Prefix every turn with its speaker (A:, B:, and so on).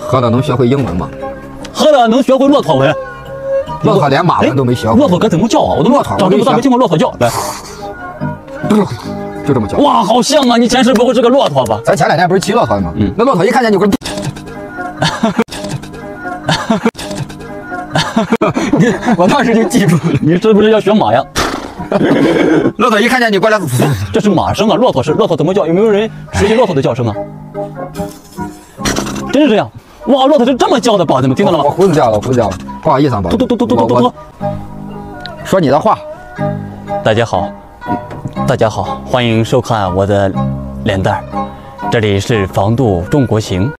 A: 喝了能学会英文吗？
B: 喝了能学会骆驼文。
A: 骆驼连马文都没学过。
B: 骆驼该怎么叫啊？我都
A: 骆驼
B: 长这么大没听过骆驼叫。来，
A: 就这么叫。
B: 哇，好像啊！你前世不会是个骆驼吧？
A: 咱前2天不是骑骆驼吗？那骆驼一看见你，我我当时就记住了。
B: 你是不是要学马呀？
A: 骆驼一看见你过来，
B: 这是马声啊！骆驼怎么叫？有没有人学习骆驼的叫声啊？真是这样。哇，骆驼是这么叫的，宝子们听到了吗？
A: 我胡子掉了，不好意思啊，宝子。
B: 嘟。
A: 说你的话。
B: 大家好，欢迎收看我的脸蛋儿，这里是防度中国行。